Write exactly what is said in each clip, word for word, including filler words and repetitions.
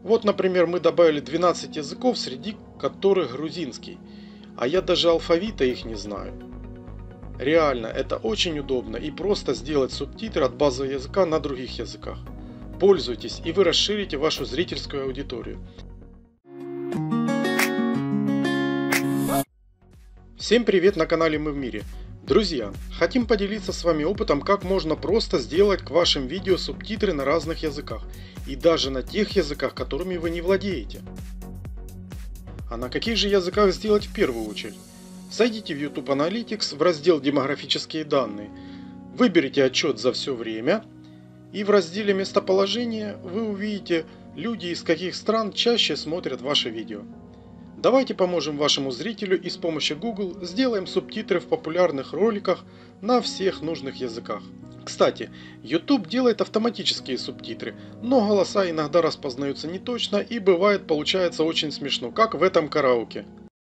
Вот, например, мы добавили двенадцать языков, среди которых грузинский, а я даже алфавита их не знаю. Реально, это очень удобно и просто сделать субтитры от базового языка на других языках. Пользуйтесь, и вы расширите вашу зрительскую аудиторию. Всем привет на канале Мы в Мире. Друзья, хотим поделиться с вами опытом, как можно просто сделать к вашим видео субтитры на разных языках. И даже на тех языках, которыми вы не владеете. А на каких же языках сделать в первую очередь? Зайдите в YouTube Analytics в раздел «Демографические данные», выберите отчет за все время, и в разделе «Местоположение» вы увидите, люди из каких стран чаще смотрят ваши видео. Давайте поможем вашему зрителю и с помощью Google сделаем субтитры в популярных роликах на всех нужных языках. Кстати, YouTube делает автоматические субтитры, но голоса иногда распознаются неточно и бывает получается очень смешно, как в этом караоке.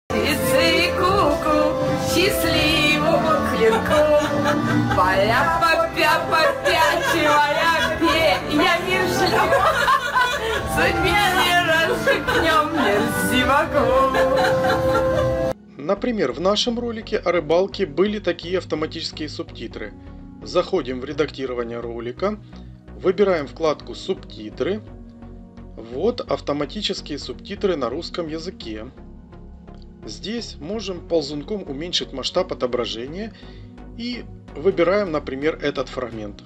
Счастливому клинку, поля попя попячивая пе, я вежливо, судьбе не расшибнем, мерси могу. Например, в нашем ролике о рыбалке были такие автоматические субтитры. Заходим в редактирование ролика, выбираем вкладку «Субтитры». Вот автоматические субтитры на русском языке. Здесь можем ползунком уменьшить масштаб отображения и выбираем, например, этот фрагмент.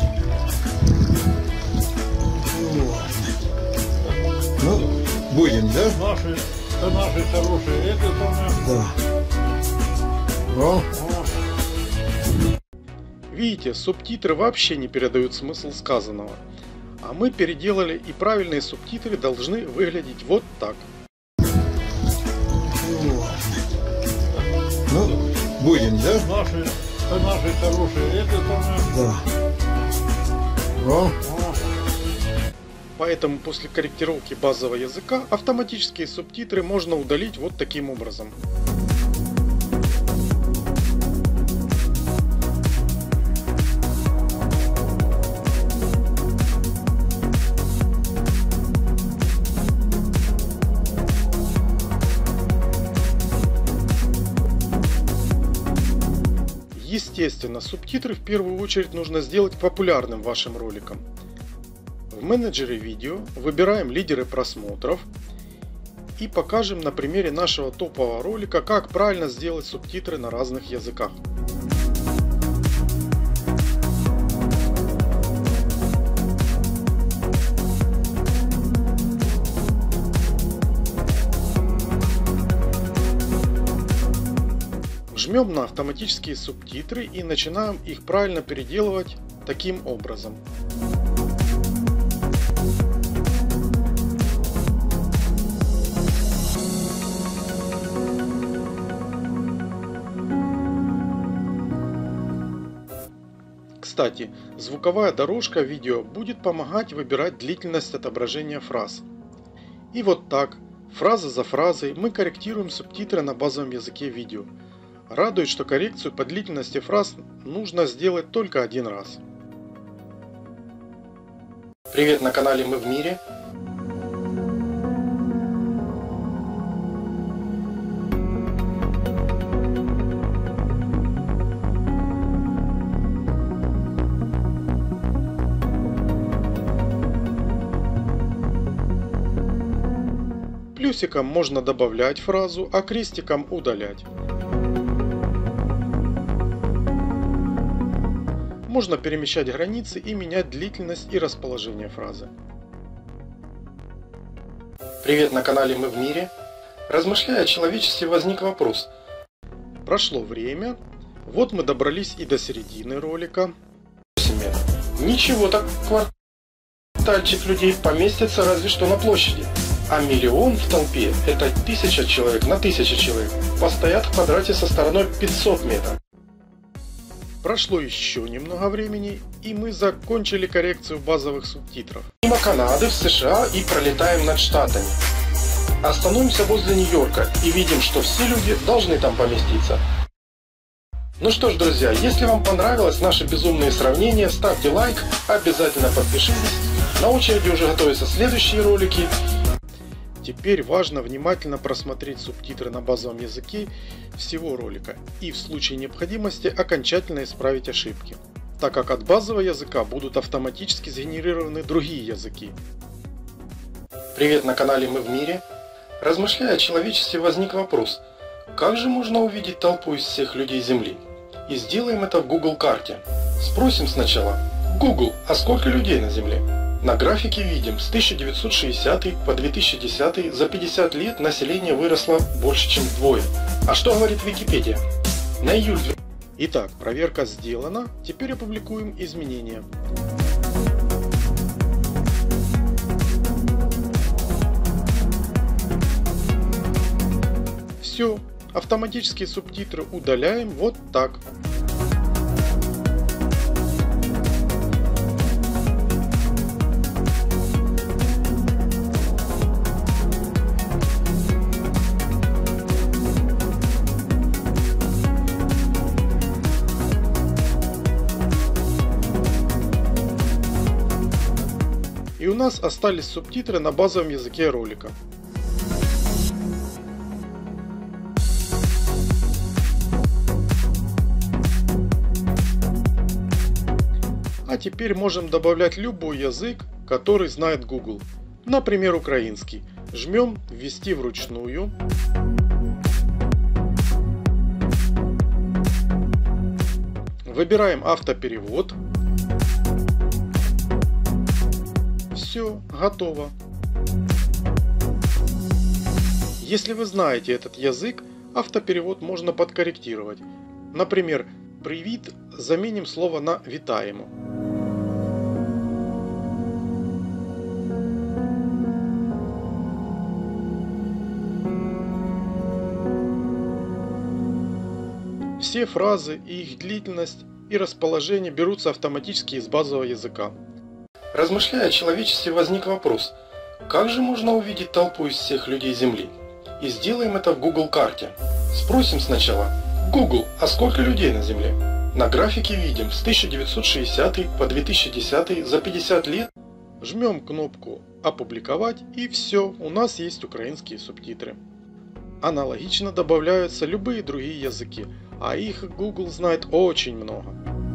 Ну, будем, да? Наши, это наши хорошие, это самое. Да. О. Видите, субтитры вообще не передают смысл сказанного. А мы переделали, и правильные субтитры должны выглядеть вот так. Ну, будем, да? Наши, это наши хорошие, это самое. Да. О. Поэтому после корректировки базового языка автоматические субтитры можно удалить вот таким образом. Естественно, субтитры в первую очередь нужно сделать популярным вашим роликом. В менеджере видео выбираем лидеры просмотров и покажем на примере нашего топового ролика, как правильно сделать субтитры на разных языках. Жмем на автоматические субтитры и начинаем их правильно переделывать таким образом. Кстати, звуковая дорожка видео будет помогать выбирать длительность отображения фраз. И вот так, фраза за фразой, мы корректируем субтитры на базовом языке видео. Радует, что коррекцию по длительности фраз нужно сделать только один раз. Привет на канале Мы в Мире. Плюсиком можно добавлять фразу, а крестиком удалять. Можно перемещать границы и менять длительность и расположение фразы. Привет на канале Мы в Мире. Размышляя о человечестве, возник вопрос. Прошло время, вот мы добрались и до середины ролика. Ничего так, квартальчик людей поместится разве что на площади. А миллион в толпе – это тысяча человек на тысячу человек. Постоят в квадрате со стороной пятьсот метров. Прошло еще немного времени, и мы закончили коррекцию базовых субтитров. Мимо Канады в США и пролетаем над Штатами. Остановимся возле Нью-Йорка и видим, что все люди должны там поместиться. Ну что ж, друзья, если вам понравилось наше безумное сравнение, ставьте лайк, обязательно подпишитесь. На очереди уже готовятся следующие ролики. Теперь важно внимательно просмотреть субтитры на базовом языке всего ролика и в случае необходимости окончательно исправить ошибки, так как от базового языка будут автоматически сгенерированы другие языки. Привет, на канале Мы в мире. Размышляя о человечестве, возник вопрос, как же можно увидеть толпу из всех людей Земли? И сделаем это в Google карте. Спросим сначала: Google, а сколько людей на Земле? На графике видим, с тысяча девятьсот шестидесятого по две тысячи десятый за пятьдесят лет население выросло больше, чем вдвое. А что говорит Википедия? На июль. Итак, проверка сделана, теперь опубликуем изменения. Все, автоматические субтитры удаляем вот так. И у нас остались субтитры на базовом языке ролика. А теперь можем добавлять любой язык, который знает Google. Например, украинский. Жмем «Ввести вручную». Выбираем автоперевод. Все, готово. Если вы знаете этот язык, автоперевод можно подкорректировать. Например, «Привіт» заменим слово на «вітаємо». Все фразы и их длительность и расположение берутся автоматически из базового языка. Размышляя о человечестве, возник вопрос, как же можно увидеть толпу из всех людей Земли? И сделаем это в Google карте. Спросим сначала: Google, а сколько людей на Земле? На графике видим, с тысяча девятьсот шестидесятого по две тысячи десятый за пятьдесят лет. Жмем кнопку «Опубликовать» и все, у нас есть украинские субтитры. Аналогично добавляются любые другие языки, а их Google знает очень много.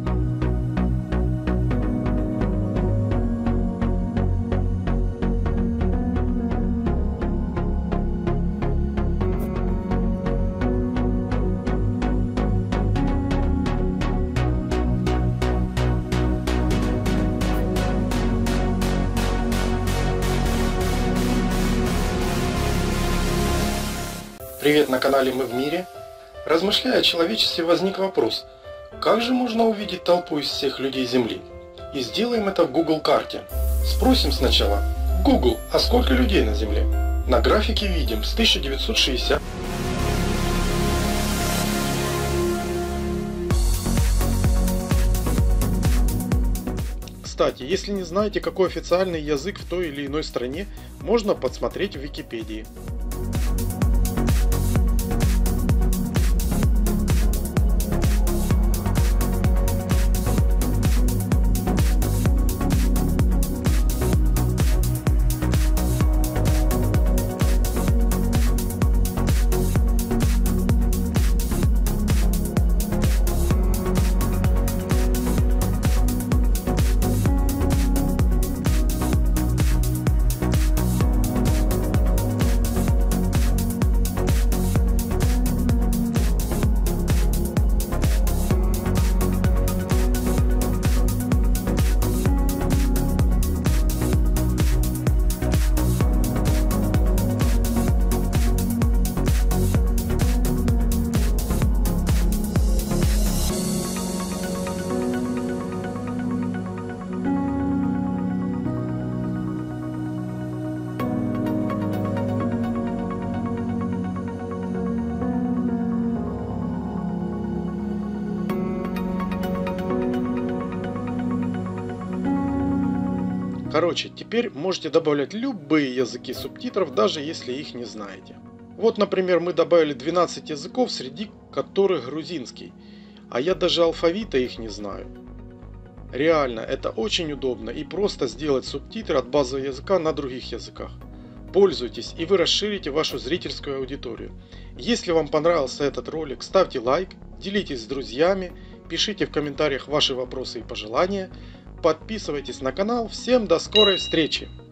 Привет, на канале Мы в мире. Размышляя о человечестве, возник вопрос, как же можно увидеть толпу из всех людей Земли? И сделаем это в Google карте. Спросим сначала: Google, а сколько людей на Земле? На графике видим, с тысяча девятьсот шестидесятого. Кстати, если не знаете, какой официальный язык в той или иной стране, можно подсмотреть в Википедии. Короче, теперь можете добавлять любые языки субтитров, даже если их не знаете. Вот, например, мы добавили двенадцать языков, среди которых грузинский, а я даже алфавита их не знаю. Реально, это очень удобно и просто сделать субтитры от базового языка на других языках. Пользуйтесь, и вы расширите вашу зрительскую аудиторию. Если вам понравился этот ролик, ставьте лайк, делитесь с друзьями, пишите в комментариях ваши вопросы и пожелания, подписывайтесь на канал. Всем до скорой встречи!